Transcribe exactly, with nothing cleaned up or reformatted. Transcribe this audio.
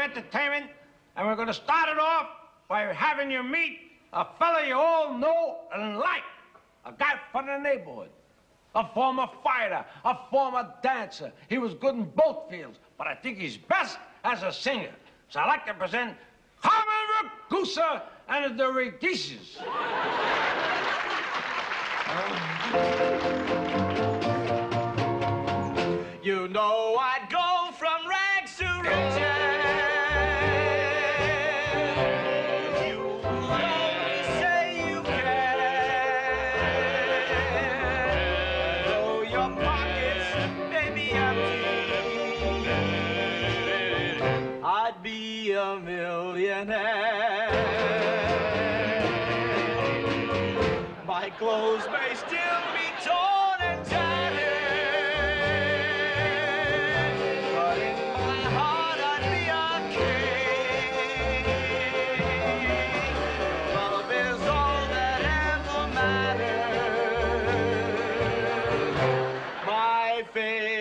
entertainment, and we're going to start it off by having you meet a fella you all know and like, a guy from the neighborhood, a former fighter, a former dancer. He was good in both fields, but I think he's best as a singer. So I'd like to present Carmen Ragusa and the Radices. You know I'd go from rags to riches. You only say you can. Though your pockets may be empty, I'd be a millionaire. My clothes may still be torn and tattered, but in my heart I'd be a king. Love is all that ever matters. My faith